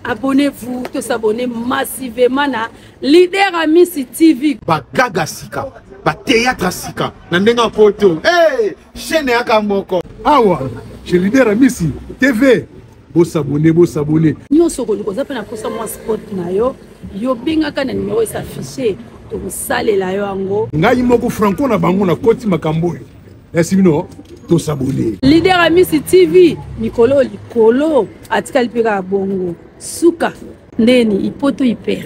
abonnez-vous, tous s'abonner massivement à Leader Amisi TV. Bagaga sika, ba théâtre sika, nandenga photo. Hey, chaîne yakamoko. Awa, chez Leader Amisi TV. Bo s'abonner. Nyo sokoli ko zapena posa moi spot na yo binga kana numéro s'afficher to sale la yo ango. Ngai moko franco na bango na koti makambo. Est-ce bino to s'abonner. Leader Amisi TV, Nikolo likolo atikali pika bongo. Suka ndeni ipoto hyper.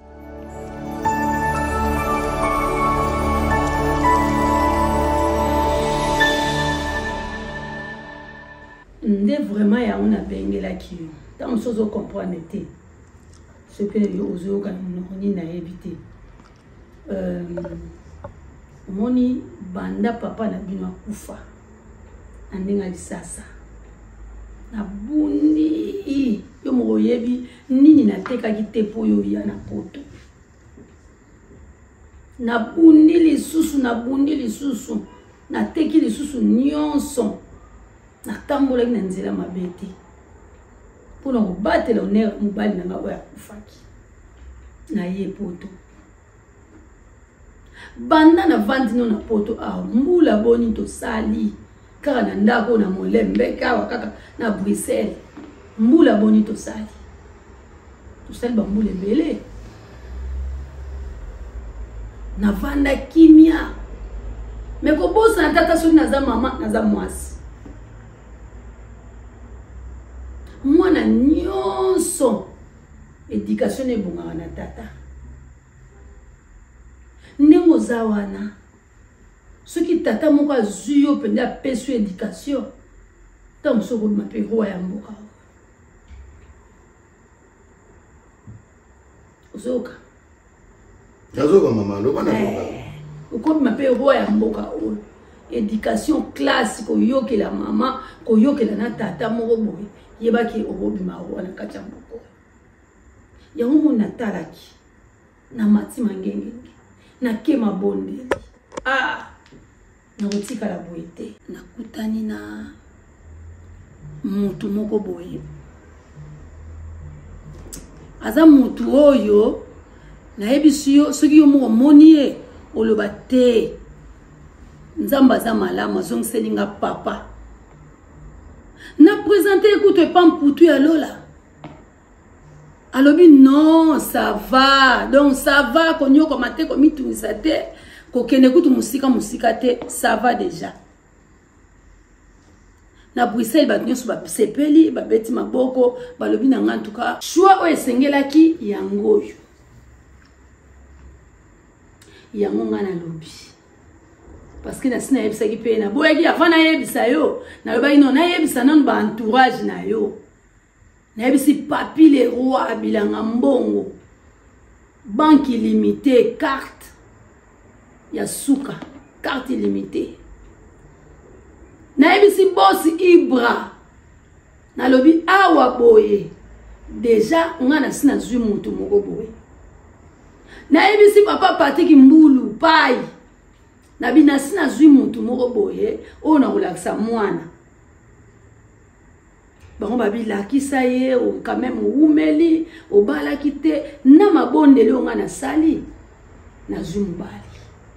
Nde vraiment ya on a bengela ki tant chose au comprendre té ce que les ozo quand on na éviter moni banda papa na bino akufa andinga lisasa na bundi yo mo yebi nini na teka kitepo yo ya na poto na bundi lisusu na teki lisusu nyonso na tambola na nzela mabeti pour nous battre l'honneur mobali na ngawa ya kufaki na ye poto banda na vandi no na poto mbula boni to sali kaka na ndako na molembe kawa kaka na Bruxelles mbula boni to sali ba mbule bele na vanda kimia meko bosa na tata so na za mama na za mwasi mwana nyonso éducation ebonga na tata ndenge oza wana soki tata moko azwi yo mpenza apesi yo éducation ntango mosu okobima mpe roi ya mboka ozoyoka mama loba na mboka okobima mpe roi ya mboka oyo éducation classe koyokela mama koyokela na tata moko boye yebaki obobima wana kati ya moko yango mona talaki na matima ngenge na kema bonde na kotikala boye te nakutani na mutu moko boye aza mutu oyo nayebisi yo soki yo moko omoni ye oloba te nzambe aza malamu azongiseli nga papa na présenté écoute pas mputu ya lola alobi non ça va donc ça va konyoko mate ko mitungisa te ko kene kutu musika te ça va déjà na Bruxelles ba nyonso ba sepeli ba beti maboko balobi na nga en tout cas choix o esengelaki yango nga na lobi parce que na sina yebisa ki pe na boyaki avant na yebisa yo na lobaki non na yebisa non ba entourage na yo na yebisi papi le roi bilanga mbongo banque illimitée carte ya suka carte illimitée na yebisi boss Ibra na lobi awa boye déjà nga na sina zwi mutu moko boye na yebisi papa Patrick Mbulu pai na binasi na zwi mutu moko boye o na ulakisa mwana bango babilakisa ye o quand même umeli o balaki te na mabondeli onga na sali na zwi mobali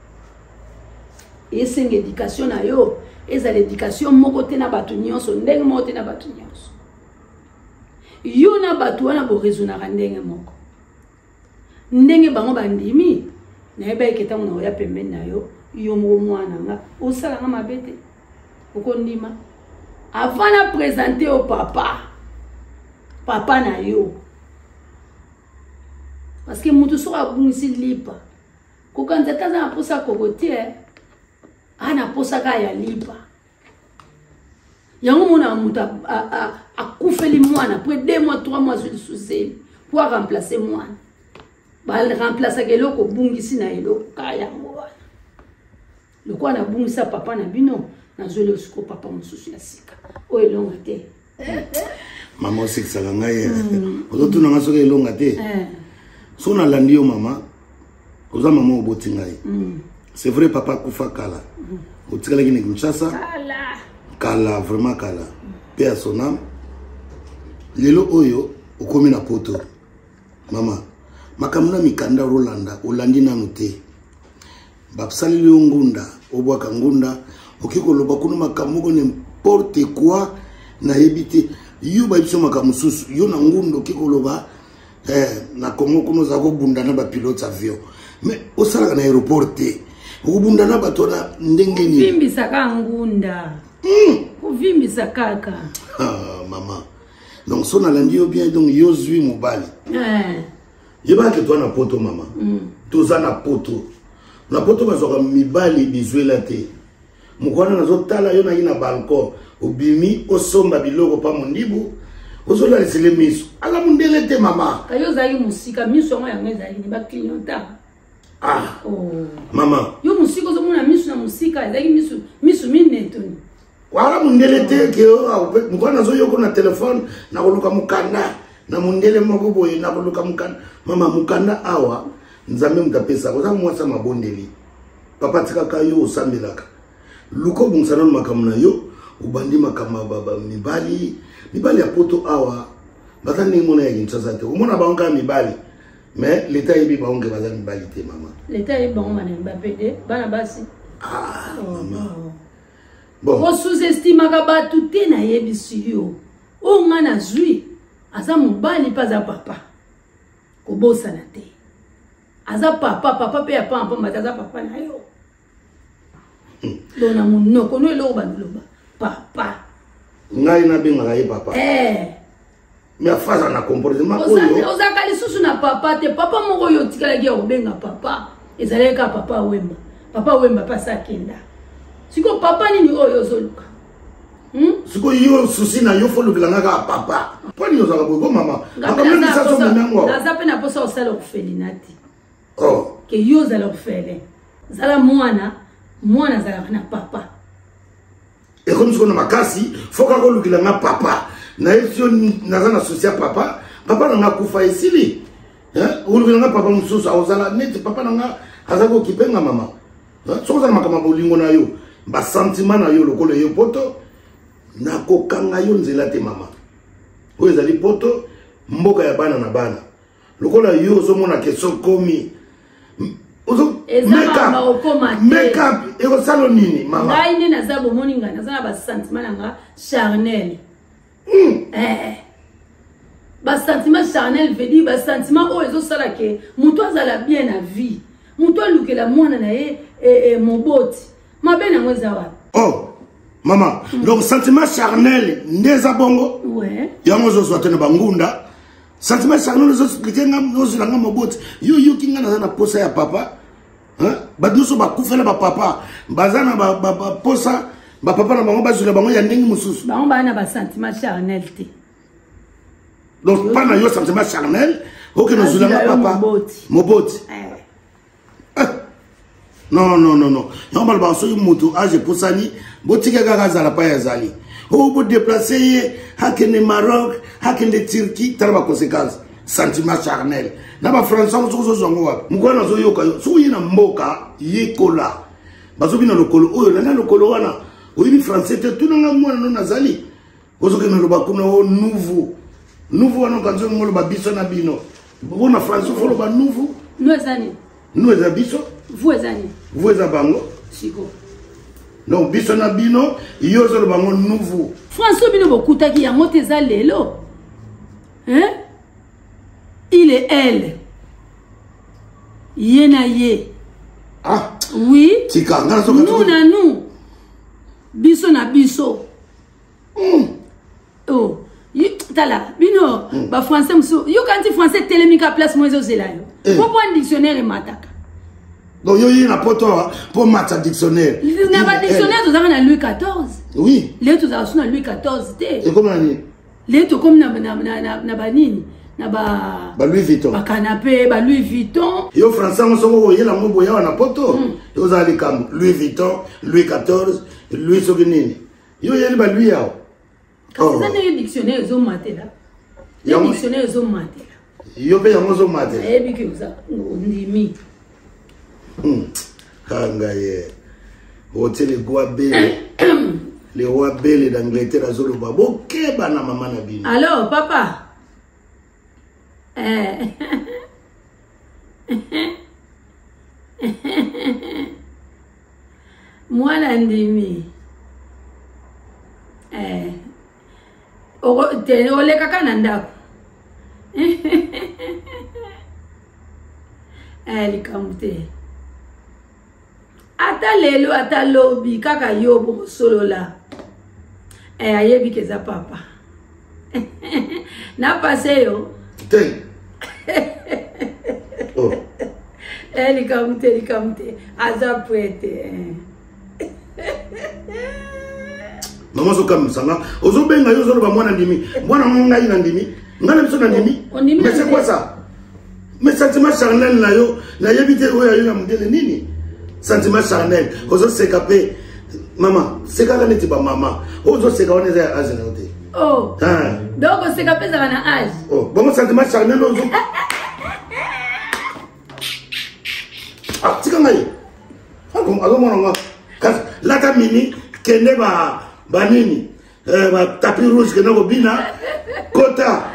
esenga éducation na yo eza l'éducation moko te na bato nyonso ndenge moko te na bato nyonso yo na bato wana borezonaka ndenge moko ndenge bango bandimi na yeba eketango na oya pembeni na yo yo mwana nga osala nga mabete okondima avant na présenter au papa na yo parce que mutu so abungisi lipa kokanza kaza na posa kokotie ana posa ka ya lipa yango mona mutu akufeli mwana pour 2 mois 3 mois sous pour remplacer mwana ba remplacer keloko bungisi na eloko kaya mwana lokwa na bungisa papa na bino na zole usko papa mususu ya sika o elonga te mama osekisaka ngai ozotuna nga soki elonga te so nalandi yo mama oza mama oboti ngai c'est vrai papa kufa kala otikalaki na Kinshasa kala vraiment kala pe à son âme lelo oyo okomi na poto mama makamuna mikanda rolanda olandi nanu te basaleli yo ngunda obwaka ngunda okikoloba kuna makamoko n'importe quoi nayebi te yo babiso makambo mosusu yo na ngunda okikoloba na Congo kuna oza kobunda na bapilote avion mais osalaka na aéroport te okobunda na bato na ndenge nini vimbisaka ngunda kuvimbisa kaka mama donc so nalandi yo bien donc yo zwi mobali yebaki toi na poto mama toza na poto bazwaka mibali bizwela te mokwana nazotala yo nayi na balcon obimi osomba biloko pa mondibu ozolalisele miso ala mundele te mama kayo ozali musika miso yango yango ezali ni baclienta mama yo musika ozomona miso na musika ezali miso minetoni wala mundele te ke mokwana nazoyoko na telefone nakoluka mukanda na mundele moko boye nakoluka mukanda mama mukanda awa nzambe mutapesa koza mwasa mabondeli papa tikaka yo osambelaka luko bungsana makambo na yo ubandi makambo baba mibali ya poto awa batandi mona ya Kinshasa te omona banka mibali mais l'état yebi banke baza mibali te mama l'état yebi bango mana mbapede bana basi mama bon ko sous-estimaka batu te na yebisi yo o nga na zwi aza mobali pa za papa kobosana te aza papa pe ya pamba aza papa na yo dona munoko no eloko banoloba papa ngai na bengaka ye papa mais afaza na comportement oyo ozaka lisusu na papa te papa moko oyo otikalaki ya kobenga papa ezalaki ka papa wemba pasi akenda siko papa nini oyo ozoluka siko yo susi na yo folukilanga kaka papa mpo nini ozalaka boye bo mama naza mpe na posa osala orphelina te ke yo ozala orphelin zala mwana azalaka na papa ekomi siko na makasi foka kolukilanga papa na yo naza na susi ya papa nanga kufa esili olukilanga papa mosusu aozala neti papa nanga aza kokipenga mama soko ozala makambo bolingo na yo basentima na yo lokola yo poto nakokanga yo nzela te mama oyo ezali poto mboka ya bana na bana lokola yo ozomona keso komi makeup ekosala nini mama ngai nde naza bomoni ngai naza na basentima nanga charnel basentima charnel vedi basentima oyo ezosala ke moto azala bien na vie moto alukela mwana na ye moboti mabe nango eza wapi mama donc sentiment charnel nde eza bongo yango ozozwa te na bangunda sentiment charnel ozoexplike nga ozolanga moboti yo yoki nga naza na posa ya papa bato nyonso bakufela bapapa baza na baposa bapapa na bango bazwela bango ya ndenge mosusu bango baa na basentiment charnel te donc mpa na yo sentiment charnel oke nozwelanga papa moboti non yango balobaka soki moto age eposani botika kaka azala pa ya azali oyo bodeplace ye akende Maroc akende Turquie tala baconséquence sentiment charnel na bafrançais mosuku ozozwango wapi mokwana nazoyoka yo soki oye na mboka yekola bazobina lokolo oyo landa lokolo wana oyebi français te tunanga mwana no nazali ozokende loba kuna o nouveau wana okanzongo oloba biso na bino mpona français foloba nouveau nu eza biso vous eza bango siko donc biso na bino yo ozoloba bango nouveau français bino bokutaki yango te eza lelo il et elle ye na ye oui nous na nous biso na biso tala bino ba français muso yo kanti français telemika place mo ezozela yo po point dictionnaire mataka donc yo na poto pour mata dictionnaire na ba dictionnaire tozanga na Louis XIV oui le tozanga na Louis XIV te et comme nani le to comme na banini na ba Louis Vuitton ba canapé ba Louis Vuitton yo français mo soko yela mo boya na poto yo za likambo Louis Vuitton Louis XIV Louis sokinini yo yeli ba Louis yao ça n'est dictionnaire zo matela ya dictionnaire zo matela yo pe yango zo matela ebi ke uza ndimi kanga ye hôtel le roi belle d'Angleterre azolo babo keba na mama na bino alors papa Mwana ndimi. Ole kaka na ndako. Likamute. Ata lelo ata lobi kaka yobo solo la. Ayebi keza papa. Na passe yo. Ten. Oh. Likamute. Aza prete. Maman so comme ça là. Ozo benga yo zolo ba mwana ndimi. Mwana ngai na ndimi. Ngana biso na ndimi. Mais c'est quoi ça? Mais sentiment charnel na yo, na yebite oya yo na mundele nini? Sentiment charnel. Ozo sekape. Maman, sekala neti ba mama. Ozo seka oneza âge na ote. Oh. Ah. Donc sekape za na âge. Oh, bon sentiment charnel ozo. Ah, tika ngai. Ako mwana nga. Lata mini kende ba nini? Ba tapis rouge que no bina. Kota.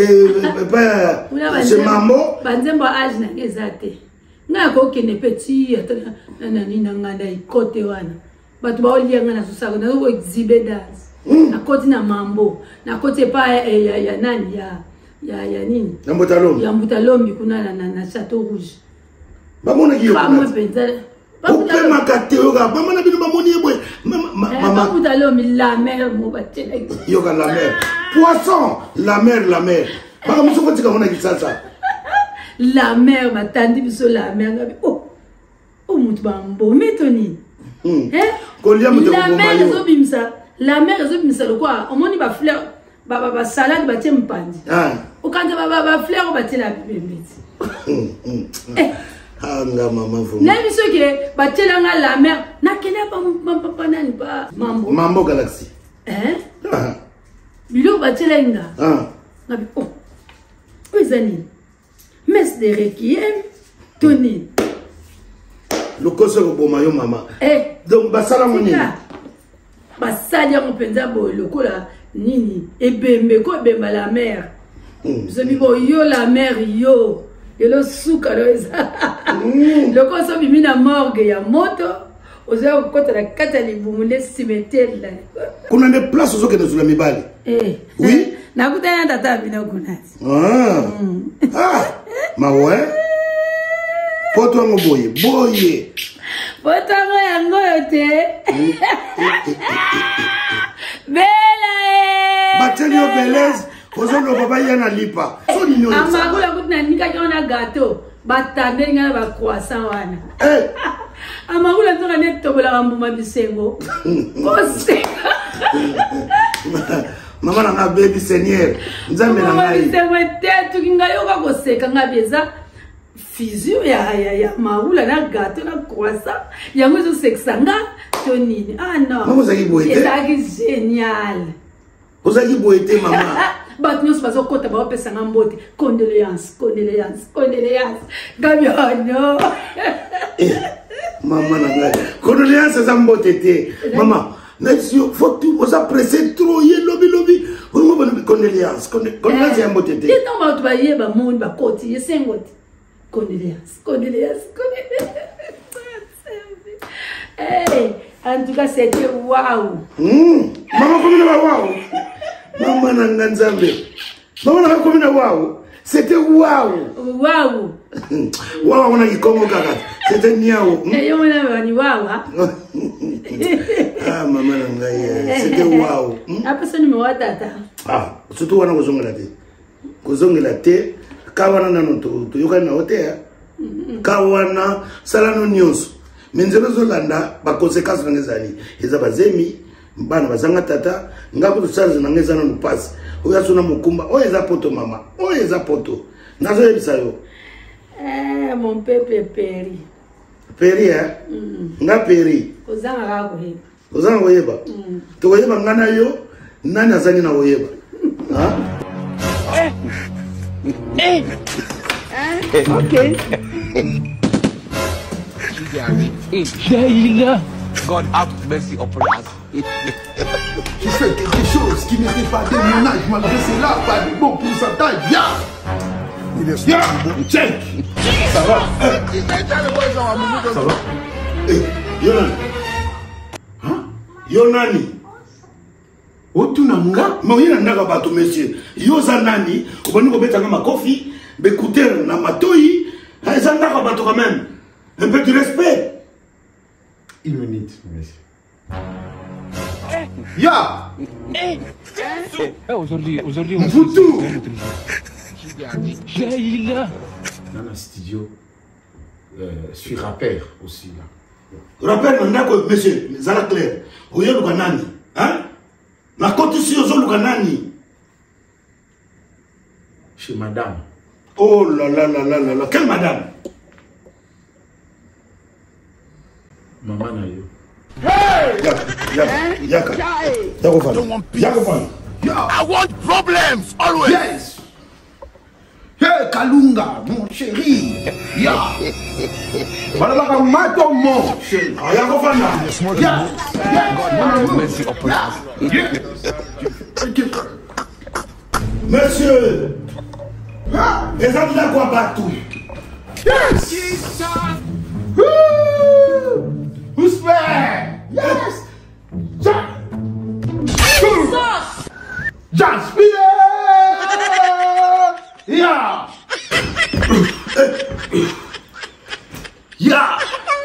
C'est mambo. Banzembo âge na ezate. Na ko kene petit na nina nganda ikote wana. Batu ba olianga na susako na ko exhibe dance. Na koti na mambo. Na koti pa ya nani ya nini? Na Mbutalombi. Ya Mbutalombi kuna na Château Rouge. Ba mona ki yo. Ba mo penza. Pourquoi ma catégorie? Ba mona bino ba moni eboy. Maman. Ba Mbutalombi la mère mo batela. Yo ka la mère. Poisson, la mère. Ba ka muso kotika mona ki sasa. La mère matandi biso la mère ngabi. Oh mutu ba mbo metoni. Kolia mutu la mère ezobimisa. La mère ezobimisa lokwa. Omoni ba fleur ba salade ba tie mpandi. Ah. Okanja ba fleur ba tie la bibemeti. Anga maman vous. Na biso ke ba tie la la mère na kena pa nani ba mambo. Mambo Galaxy. Ah. Bilo ba tie la nga. Ah. Ngabi Oizani. Messe de requiem Tony. Le conseil au maman maman. Donc basala moni. Basala mon penza bo lokola nini ebembe ko bemba la mère. Zomi bo yo la mère yo. Yelo suka loza. Le conseil bimi na morgue ya moto. Oza kota la kata libumule cimetière là. Kuna des places ozo ke na mibali. Oui. Nakutana tata bina kunati. Ah. Ma ouais. Poto ngo boye. Poto ngo yango yote. Bela Batelio Belez, ozo no baba yana lipa. So ni nyoni. Amagula kutina nika kona gato. Batande ngana ba croissant wana. Amagula toka net tobola mbuma bisengo. Kose. Maman na baby seigneur. Nzambe na ngai. Bisengo tetu kingayo ka koseka ngabeza. Fizio ya maula na gato na croissant. Yango zo seksanga tonini. Ah non. Maman zaki boite. C'est génial. Ozaki boite maman. But nous pas au côté ba pesa ngambote. Condoléances. Gabi oh no. Maman na ngai. Condoléances zambote te. Maman, Nexio faut tu osa presser trop ye lobby. On va bonne condoléances. Condoléances zambote te. Ti tomba tu ba yeba monde ba koti ye sengote. Condoléances. Hey, en tout cas c'était waouh. Maman comme na waouh. Maman na nganzambe. Maman na comme na waouh. C'était waouh. Waouh. Waouh on a kikongo kaka. C'était niao. Yo na ni waouh. Ah maman na ngai. C'était waouh. Apa soni mo watata. Ah, surtout wana kozongela te. Kozongela te. Kawana nano to yoka na hotel. Kawana salano nyonso. Menzelo zolanda ba conséquences na ngezali. Eza bazemi bana bazanga tata ngako to charge na ngezana no pass. Oya sona mukumba, oya poto mama. Oya poto. Nazo yebisa yo. Mon peuple péri. Péri nga péri. Ozanga kako he. Ozanga oyeba. To oyeba ngana yo nani azani na oyeba. Ok. God have mercy upon us. Tu fais quelque chose qui n'était pas de mon âge, malgré cela, pas de bon pourcentage. Yeah, check. Ça va? Ça va? Yonani. Hein? Yonani. Otunanga? Moyena ndaka bato monsieur. Yoza nani? Obani ko betanga makofi, bekouter na matoi. Ça ndaka bato quand même. Un peu de respect. Une minute, monsieur. Ya! Aujourd'hui, Mfoutou! Dans le studio, je suis rappeur aussi là. Rappeur nandako monsieur, zala clair. Oyo luka nani? Hein? Na koti si ozo luka nani? Chez madame. Oh là là là là là là. Quelle madame? Maman Nayo. Yaka. I want problems always. Yes! Hey Kalunga, mon chéri! Ya! Voilà mato mon chéri! God have mercy upon us. Monsieur! Les gens là quoi partout? Yes! Who's there? Yes! Just be yeah! Ya!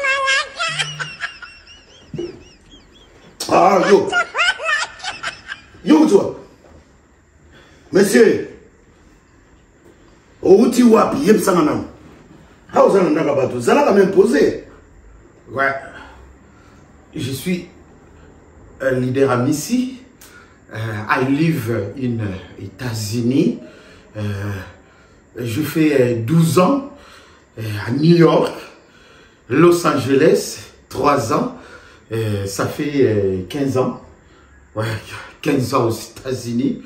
Ah, yo! Yo, toi! Monsieur! Outi wapi, yep sanganam. How zana ndakabato? Zana ka m'imposer. Ouais. Je suis un leader à Missy. I live in États-Unis. Je fais 12 ans à New York, Los Angeles, 3 ans. Ça fait 15 ans. Ouais, 15 ans aux États-Unis.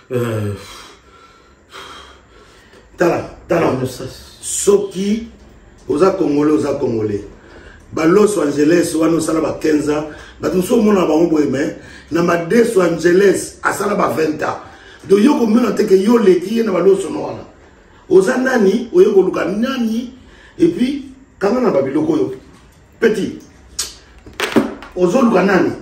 Tala. Soki, oza Congolais. Ba Los Angeles, wana osala ba 15 ans. Ba tuso mona ba ombo eme. Na ma Los Angeles, asala ba 20 ans. Do yoko mena teke yo leki na ba Los wana. Oza nani, oyoko luka nani. Et puis, kanga na ba biloko yo. Petit. Ozo luka nani.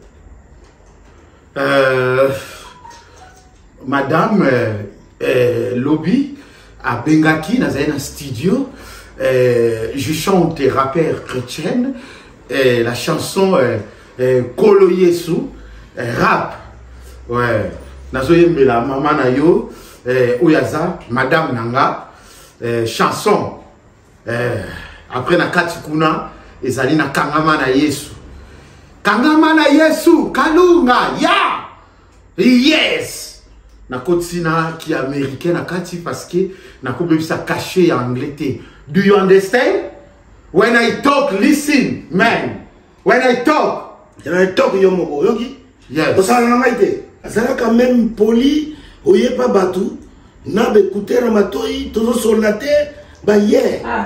Madame Lobby à Bengaki, dans un studio, je chante rappeur chrétienne, la chanson Kolo Yesu, rap. Ouais. Nazoyembe la maman nayo, Oyaza, Madame Nanga, chanson. Après na Katikuna, ezali na Kangama na Yesu. Kangama na Yesu, Kalunga, ya! Yes! Na kotina qui est américain na kati parce que na ko bebisa caché en anglais. Do you understand? When I talk, listen, man. When I talk, yomo yogi. yes. Osala na maite. Asala quand même poli, oye pa batu. Na be écouter na matoi, tozo solate, ba ye. Ah.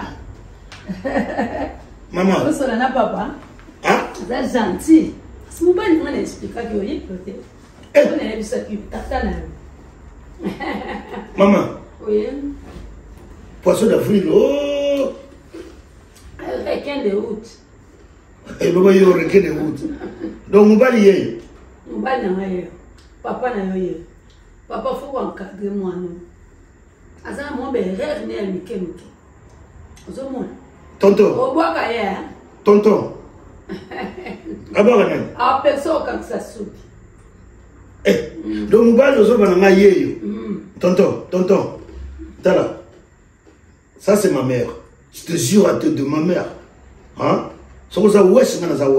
Maman. Osola na papa. Ah? C'est gentil. C'est mon père qui m'a expliqué que oui, peut-être. On a vu ça qui tata na. Maman. Oui. Poisson d'avril, oh! Requin de route. Et maman, il y a un requin de route. Donc, on va lier. On va y papa na yo. Papa, il faut encadrer moi. Azan, mon bel rêve n'est pas un Tonton. Au bois, Tonton. D'abord, ah, personne quand ça saute. donc, on va nous aller. Tonton. Tala. Ça, c'est ma mère. Je te jure à tête de ma mère. Hein? Ça, vous avez wesh,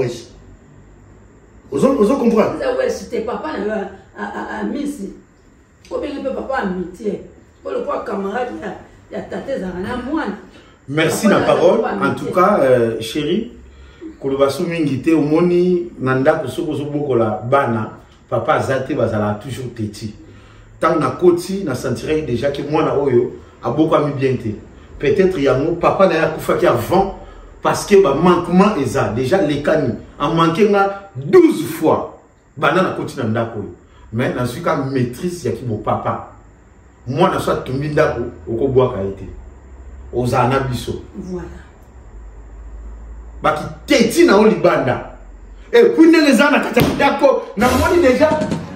vous comprenez? C'était papa à Miss. Faut bien que papa amitié. Pour le quoi, camarade, il y a tâté dans la moine. Merci la parole. En tout cas, chérie, Kolobaso Mingite, Omoni, Nanda, Kosoko, Bokola, Bana, papa Zate, Bazala, toujours téti. Tant na koti, na sentirait déjà que moi, na oyo, a beaucoup ami bien té. Peut-être il y a mon papa n'a pas fait avant, parce que bah manquement est ça. Déjà, les cani, en manqué 12 fois. Bana na koti Nanda koyo. Mais dans ce cas, maîtrise, il y a qui mon papa. moi na soit tumbi ndako okobwaka ete ozana biso voilà baki teti na olibanda et puis ndenge eza na kati ya ndako na moni déjà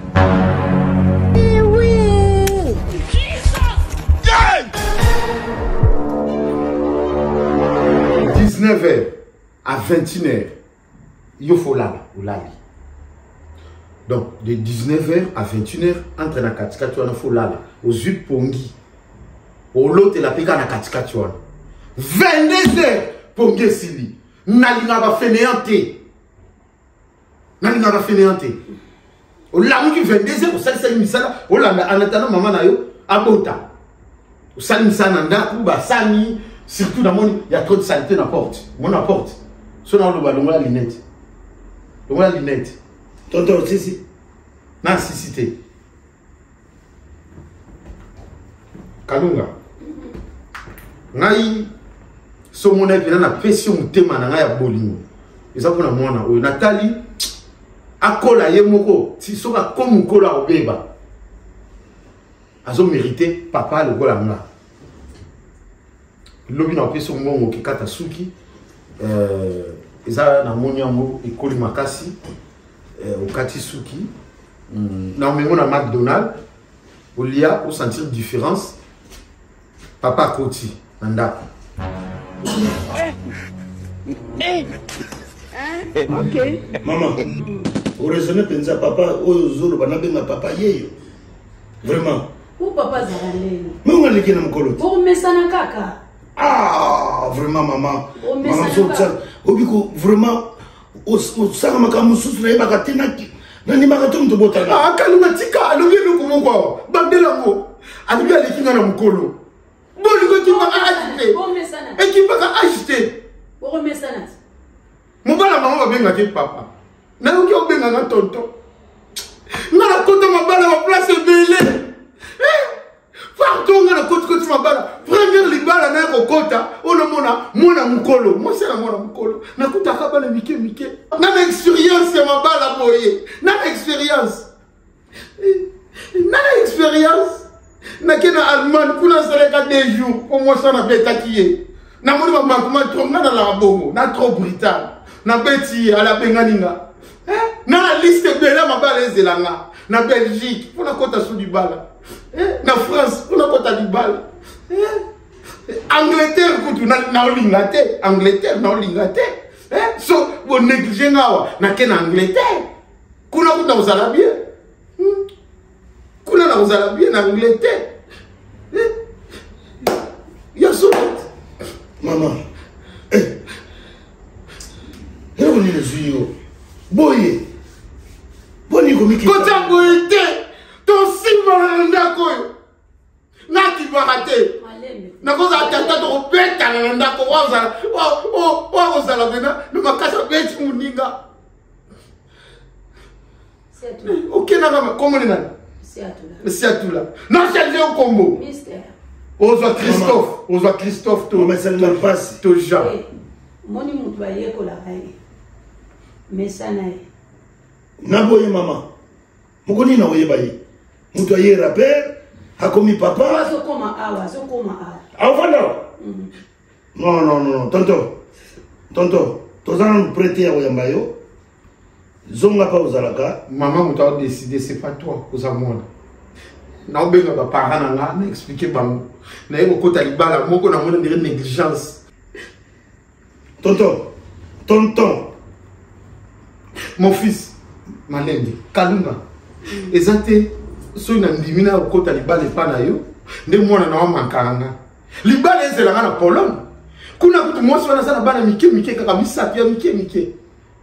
19h à 21h il faut là ou là. Donc de 19h à 21h entre na katikati wana faut là aux yeux pongi au lot la pika na katikati wana 22h pongi sili nalinga ba fainéanté au lamu qui 22h au salisa misala au la en attendant maman na yo abota au salisa nanda ku ba sani surtout dans mon il y a trop de saleté dans la porte mon porte so na lo ba longola lunette tonton sisi na sisité kalunga ngai so mona epena na pression mutema na ngai ya bolingo eza pona mwana oyo Nathalie akola ye moko ti soka comme kola obeba azo mériter papa le gola nga lobi na peso mbongo kikata suki eza na moni yango ekoli makasi okati suki na mengo na McDonald's olia au sentir différence papa koti ndako ok maman au raisonner penza papa oyo zolo banabenga papa yeyo vraiment ou papa zalale mais on aliki na mkolo pour mesana kaka ah vraiment maman maman so obiko vraiment au sanga makamususu na yebaka tenaki nani makato mto botana ah kalunga tika alobi loko moko bandelango alobi alikinga na mkolo boliko kibaka agité ekibaka agité boromesana mobala mama babenga ke papa na yoki obenga na tonton ngala kota mabala wa place belé pardon ngala kota mabala première libala na kokota ona mona mukolo moi c'est la mona mukolo na kutaka bala mike na expérience ya mabala boye na expérience na kena Allemagne kuna seleka 2 jours au moins ça na betakiye na moni ba makuma tronga na la bongo na trop brutal na beti ala benganinga na liste bela mabala ezelanga na Belgique pour la kota sous du bala na France pour la kota du bala Angleterre kutu na olingate Angleterre na olingate so bon négligé ngawa na kena Angleterre kuna kuta uzala bien kuna na uzala bien na Angleterre ya so maman on est les yeux boye boni komiki kota boyete to simba ndako yo na kibarate na koza atata to beta na ndako wa zala bena no makasa beti muninga c'est tout OK na kama komo ni nani c'est atula na changer au combo mystère Oza Christophe to Jean moni mutu ayeko la kai mesana na boye mama mukoni na oye baye mutu aye rapper akomi papa so koma awa avanda non tonton tozana prêter ya oyamba yo zonga pa ozalaka maman mutu a décidé c'est pas toi ozamona na obenga ba parents na expliquer bango na yeko kota libala moko na mona ndire négligence tonton mon fils malende kalunga ezate so na ndimina kota libala pa na yo nde mwana na wamankanga libala ezelanga na Pologne kuna kutu mwasi wana sana bana mike kaka misatu ya mike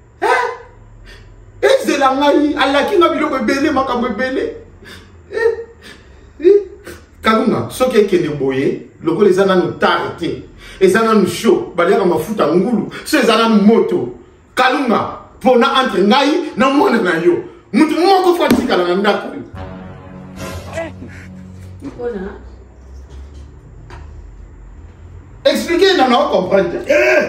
ezelanga yi alakinga biloko ebele makambo ebele kalunga soki ekende boye lokola eza nanu tare te eza nanu show baliaka mafuta ngulu so eza nanu moto kalunga mpona entre ngai na mwana na yo mutu moko fo atikala na ndako expliquer na comprendre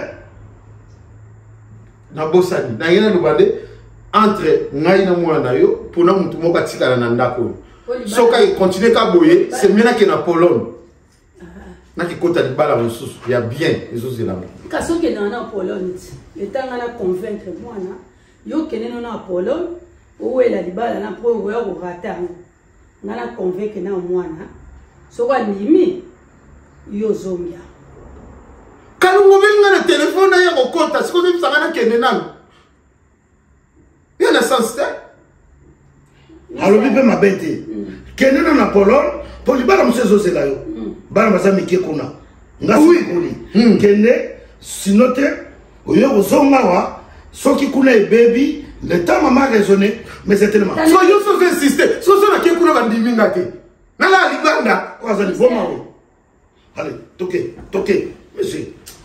na bosani na yena lobande entre ngai na mwana na yo mpona mutu moko atikala na ndako soka continue ka boye c'est maintenant que na Pologne na ki kota libala ressources il y a bien les autres là ka soki na Pologne etanga na convaincre mwana yo keneno na Pologne owela libala na pro oya ko rata ngana convaincre na mwana soka ndimi yo zomia kalungu benga na téléphone na yo kota siko même ça na kenena yana sens alobi mpe mabe te kende na Pologne po libala mosu ezozela yo bana baza mike kuna ngasikoli kende sino te oyo kozonga wa soki kuna ebebi le temps mama raisonné mais c'est tellement so yo so insister so na ke kuna bandimi ngate na la libanda oza liboma o allez toke monsieur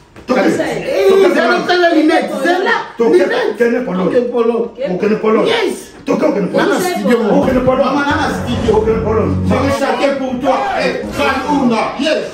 chacun pour toi yes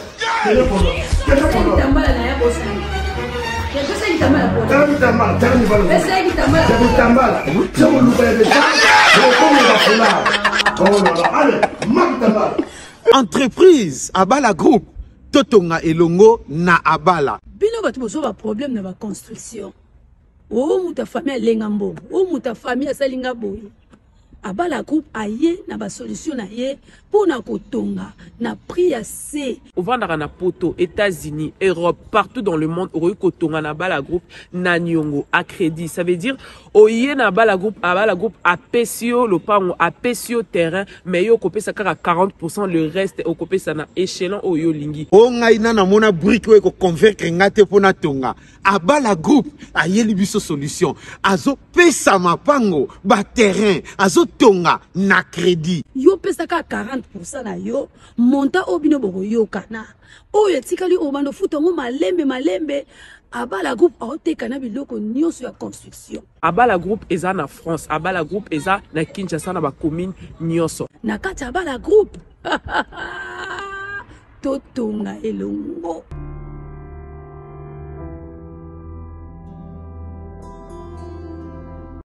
entreprise Abala Group totonga elongo na Abala bino bato bozo ba problème na ba construction o muta famille alenga mbongo o muta famille asalinga boye Abala Group aye na ba solution na ye pona kotonga na prix assez ovandaka na poto États-Unis Europe partout dans le monde okoki kotonga na Abala Group na niongo à crédit ça veut dire oye na Abala Group a pesio lopango a pesio terrain mais yo kopesa kaka 40% le reste okopesa na échelon oyo lingi o ngai na mona brique we ko convaincre ngate pona tonga Abala Group aye libiso solution azo pesa mapango ba terrain azo tonga na crédit yo pesa ka 40% na yo monta obino boko yo kana oyo etikali obando futongo malembe Abala Group aoteka na biloko nyonso ya construction Abala Group eza na France Abala Group eza na Kinshasa na ba commune nyonso na kati Abala Group totonga elongo